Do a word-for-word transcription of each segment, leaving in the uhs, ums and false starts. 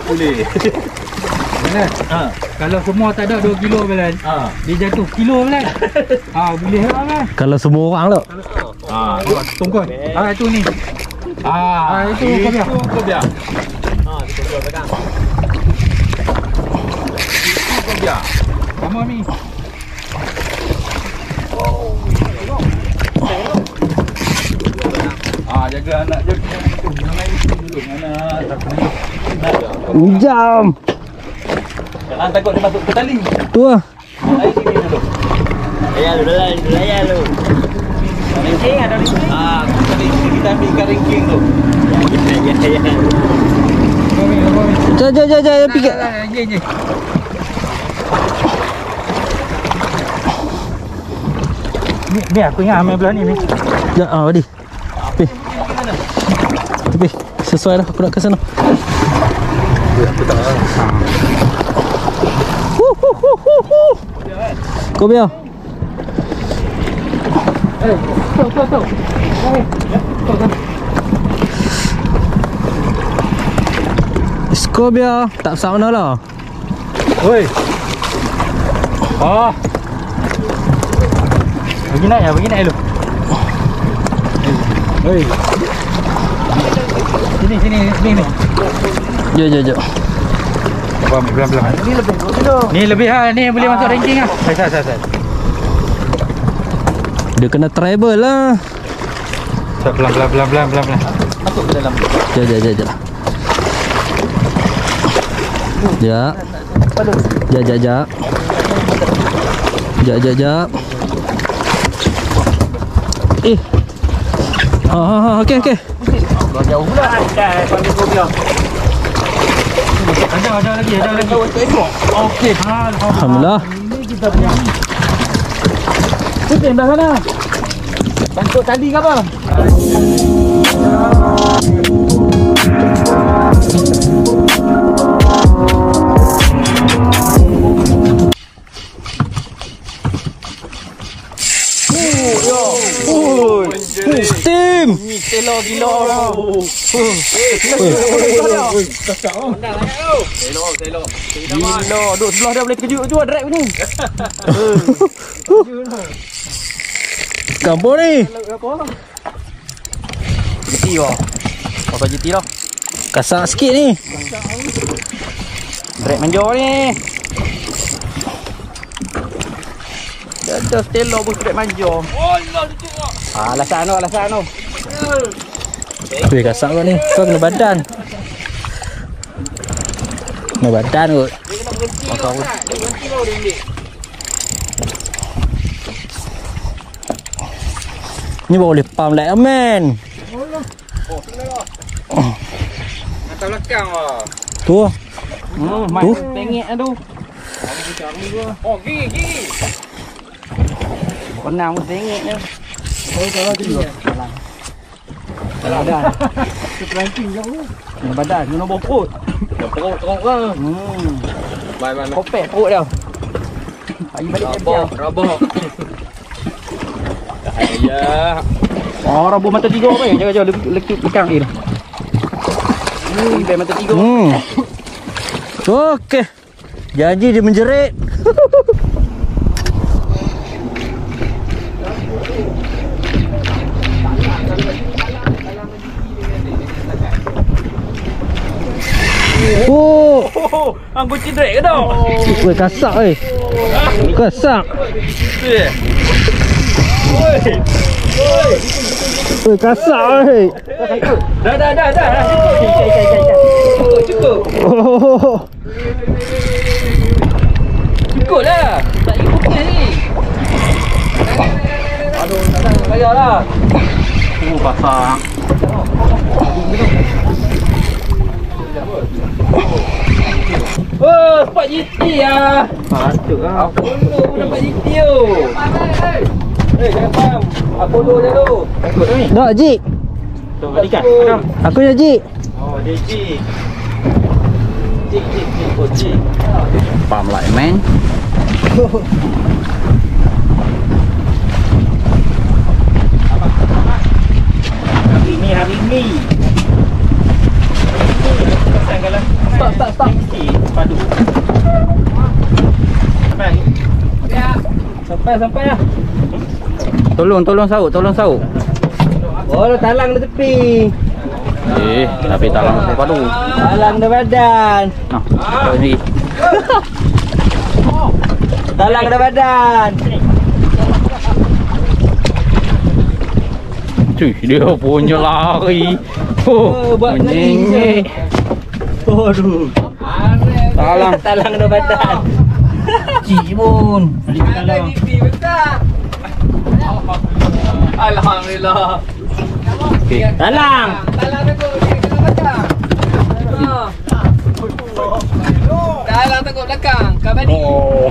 boleh. Benar? Ha. Kalau semua tak ada dua kilo belan. Ha. Dia jatuh kilo belan. Ha, boleh lah kan? Kalau semua orang tu. Ha, tungkon. Ah, itu ni. Ah, itu kau biar. Itu kau biar. Ha, itu kau biar pegang. Itu kau biar. Sama ni. Ah, jaga anak jaga. Jangan itu dulu anak. Jam. Jangan takut dia masuk ke tali. Tu lah. Lari sini dulu. Ya lu, lari dulu ya lu. Ringking ada ringking. Ah, tadi kita ambil ikan ringking tu. Ya ya ya. Jom jom jom jom pergi. Je je. Ni ni aku ingat ambil belah ni ni. Jom ah Wadi. Pi. Pi. Sesuai dah aku nak ke sana. Aku tak tahu. Kau biar. Eh, tu tu tu. Eh, tu tu. Kau biar. Tak besar mana lah. Oi. Oh. Bagi naik ya, bagi naik dulu. Oi. Sini sini sini ni. Jom jom jom. Bang, pelan-pelan. Ni lebih dulu. Ni lebih ha, ni boleh masuk ranking ah. Sai sai sai. Dia kena travel lah. Pelan-pelan pelan-pelan pelan-pelan. Masuk ke dalam. Jom jom jom jom. Ya. Ja ja ja. Ja ja ja. Eh. Ah, okey okey. Jauh pula. Dah panggil kau biar. Ada ada lagi, ada lagi. Okey. Alhamdulillah. Ini kita punya. Putin dah sana. Bantuk tadi ke apa? Steam. Telo gila orang. Telo, telo. Gila, duduk sebelah dia boleh terkejut tu drag ni. Kampung ni. Jeti wah. Apa jeti dah? Kasar sikit ni. Drag manja ni. Dah telo pun drag manja. Oh, lah tu. Ah, alasan tu, alasan tu. Weh, kasar kau ni. Kau kena badan. Kena badan kot. Dia kena berhenti tu. Dia berhenti tu dia ambil. Ni baru boleh pump like a man. Oh, sini lah. Atas belakang lah. Tu. Hmm, Tu. Pengek lah tu. Oh, gigi, gigi. Pernah pun tengok ni. Oh, salah tu dia. Salah. Salah badan. Ranking jauh. Kena badan, kena bawa perut. Kena perut teruk lah. Hmm. Bye, bye, bye. Kopek perut dia. Bagi balik dia. Rabak. Ya. Oh, rabuk mata tiga apa ya? Jaga-jaga lekuk lekang ni dah. Hmm, baik mata tiga. Hmm. Okey. Janji dia menjerit. Oh, Oh, anggur cidrek ke tau? weh kasar weh. Kasar. Oi. Oi. Weh kasar weh. Dah dah dah dah. Cukup. Cukup cukup. Oh. Cukup lah. Tak ikut putih ni. Aduh, tak nak payahlah. Oh, pasang. Oh, spot G T lah. Patut lah. Apollo pun dapat G T tu. Eh, jangan faham. Apollo je tu. Ikut tu ni. Dak Ji. Tu balik kan? Aku je Ji. Oh, dia G. G, G, G. Oh, G. Pump like man. Hari ni, hari ni. Stop, stop, stop. Sampai, sampai lah. Tolong, tolong sauk, tolong sauk. Oh, talang di tepi. Eh, tapi talang apa tu? Talang di badan. Nah, kau ni. Talang di badan. Cuy, dia punya lari. Oh, buat menyengik. Aduh. Talang. Talang di badan. Cik pun. Talang. Alhamdulillah. Okay. Talang. Talang tekuk ni kena belakang. Talang tekuk belakang. Kabadi. Oh.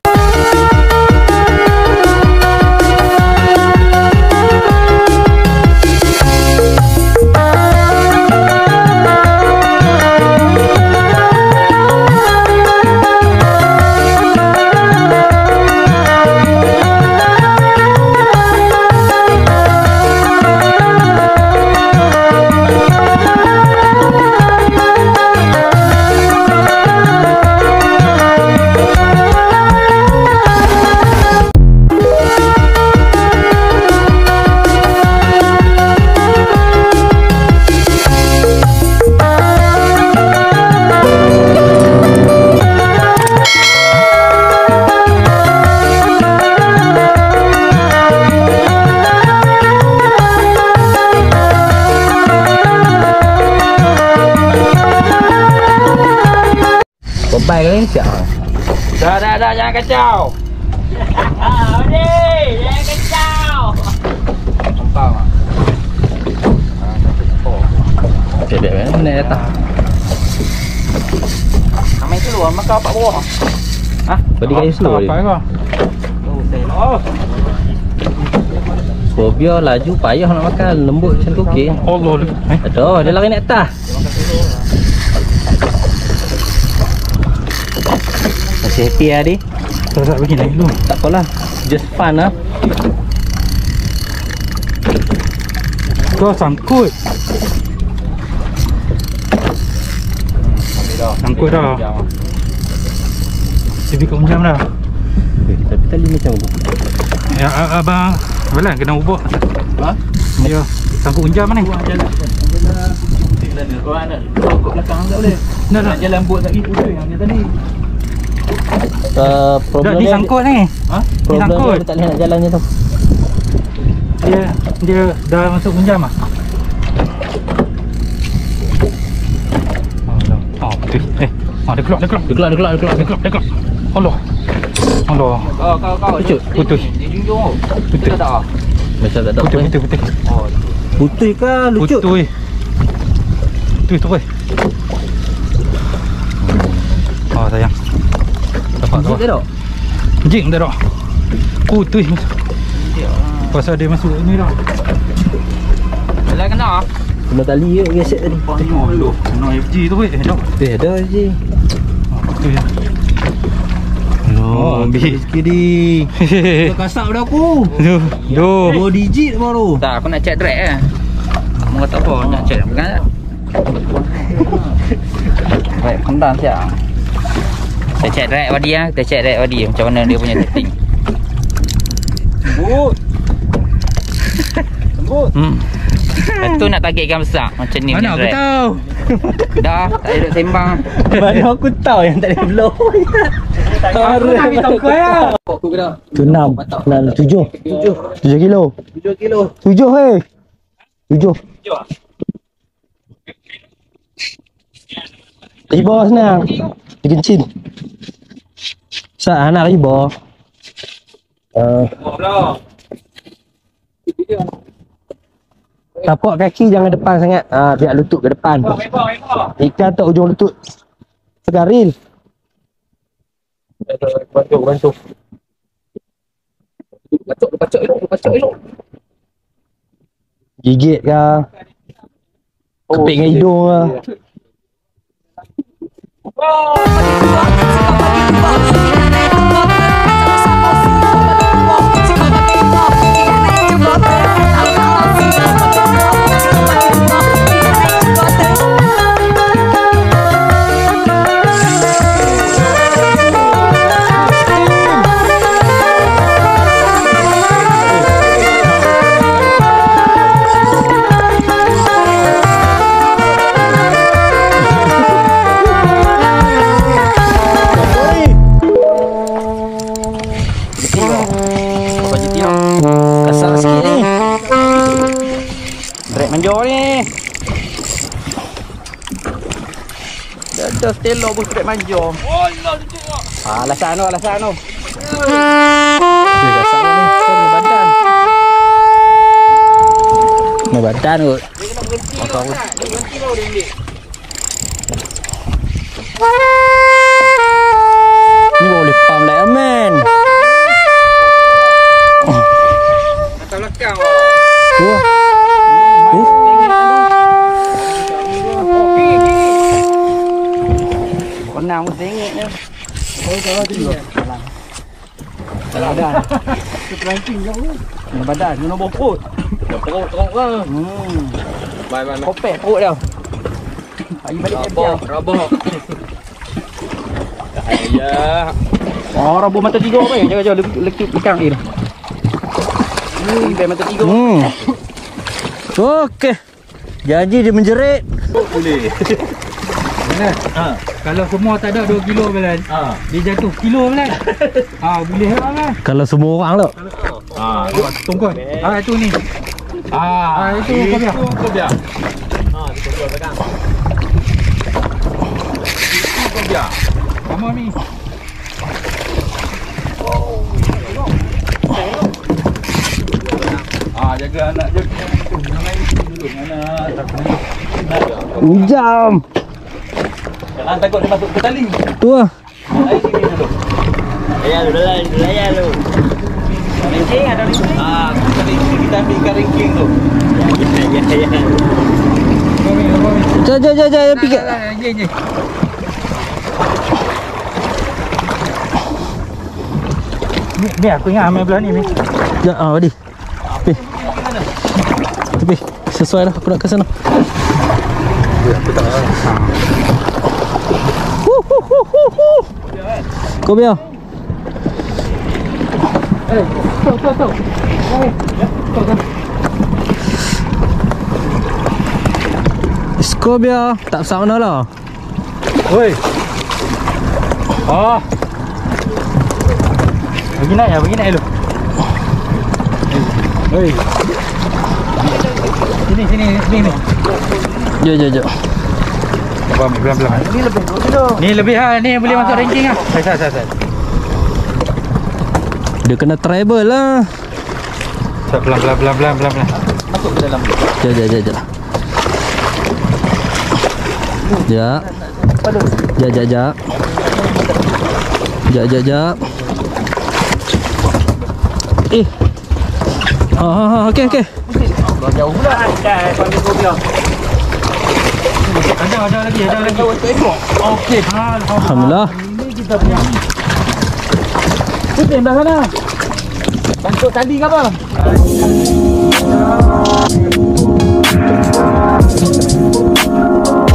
Baik ni siap. Dah, dah, dah, jangan kacau. Odi, jangan kacau. Nampak tak? Cedek kan mana datang. Ramai keluar makan apa bawah. Hah? Bagi kayu slow dia. Apa kau? Oh, Scorpio laju payah nak makan. Lembut macam tu okey. Allah. Eh, Aduh, dia lari naik atas. Masih happy lah dia. tak tak bagi naik dulu. Tak apalah. Just fun lah. Kau sangkut. Sangkut dah. Tapi kau jam dah. Eh, tapi tali macam tu. Ya, abang Belan kena ubah. Ha? Ya, sangkut unjam mana? Jalan. Kau belakang tak boleh. Nak jalan buat lagi putih yang dia tadi. Uh, Dah problem dia, disangkut ni. Ha? problem Disangkut. dia tak boleh nak jalan macam tu. Dia dia dah masuk unjam ah. Oh, dah. Oh, betul. Eh, ah dia keluar, dia keluar. Dia keluar, dia keluar, dia keluar. Dia keluar, dia keluar. Allah. Allah. Kau kau kau. Putus, putus. Di junjung. Putus. Tak. Macam tak ada Putus, apa. putus, putus. Oh. Putih ke lucut? Putus. Putus tu oi. Oh, sayang. Dapat Jik dia tu. tak? Jing dah dah. Putus. Pasal dia masuk ni dah. Belah kena. Kena tali je gesek tadi. Tengok dulu. Kena F G tu weh. Dah. Eh, ada je. Ah, putus. Oh, ambil sikit di. Kau kasap dah aku. Duh. Duh. Dua digit baru. Tak, aku nak check drag eh. Mau kata apa? Nak check bukan tak? Baik, kentang siap. Kita check drag body ah, kita check drag body macam mana dia punya setting. Sembut. Sembut. Hmm. Itu nak targetkan besar macam ni. Mana aku tahu. Dah, tak ada duk sembang. Mana aku tahu yang tak ada blow. Aku nak ambil tongkol ya. Tu enam, enam, tujuh. Tujuh. Tujuh kilo. Tujuh kilo. Tujuh hei. Tujuh. Riba senang. Dia kencing. Sat anak riba. Uh, tapak kaki jangan depan sangat. Ah, biar lutut ke depan. Ikan tak ujung lutut. Segaril. Bantu, bantu. Pacok, pacok elok, pacok elok. Gigit ke? Kepik dengan hidung ke? ada stelo pun sedek manja. Ah, alasan tu, alasan tu. Ni dasar ni. Ni badan. Ni badan tu. Dia kena berhenti. Dia berhenti lah dia ni. Ni boleh pam lah men. Atas belakang. Tu. Tu. Kenang mesti ingat ni. Oh, kalau tu dia. Salah badan. Terperanting jauh. Ni badan, ni nombor perut. Teruk teruk lah. Hmm. Bye bye. Kopek perut dia. Ayo balik dia. Rabak. Ya. Oh, rabuk mata tiga apa ya? Jaga-jaga lekuk lekang ni. Ni beg mata tiga. Hmm. Okey. Jadi dia menjerit. Boleh. Benar. Ha. Kalau semua tak ada dua kilo belan. Ha. Dia jatuh kilo belan. Ah, boleh heran lah. Kalau semua orang tu. Ha. Tungkut. Ah, itu ni. Ah, itu kau biar. Kau biar. Ha, dia kau pegang. Kau biar. Sama ni. Ah, jaga anak jaga tu. Jangan itu dulu. Anak tak kena. Jam. Jangan takut dia masuk ke tali. Tu ah. Lari sini dulu. Ayah dulu lah, dulu ayah dulu. Ringking ada ringking? Ah, tadi kita ambil ikan ringking tu. Ya, ya, ya. Kau ni, kau ni. Jom jom jom jom pergi. Je je. Ni, ni aku ingat ambil belah ni ni. Ya, ah, Wadi. Tepi. Tepi. Sesuai dah aku nak ke sana. Hu hu hu hu hu. Kau biar. Eh, tu tu tu. Eh, tu tu. Kau biar. Tak besar mana lah. Oi. Oh. Bagi naik ya, bagi naik dulu. Oi. Sini sini sini ni. Jom jom jom. Apa ambil pelan-pelan. Ini lebih dulu. Ni lebih ha, ni boleh masuk ranking ah. Sai sai sai sai. Dia kena travel lah. Sai pelan-pelan pelan-pelan pelan-pelan. Masuk ke dalam. Jom jom jom jom. Ya. Jap jap jap. Jap jap jap. Eh. Ha ha ha, okey okey. Kau jauh pula. Dah, kau ambil kau biar. Ada ada lagi, ada lagi. Okey. Alhamdulillah. Ini kita punya. Itu yang dah sana. Bantuk tadi ke apa?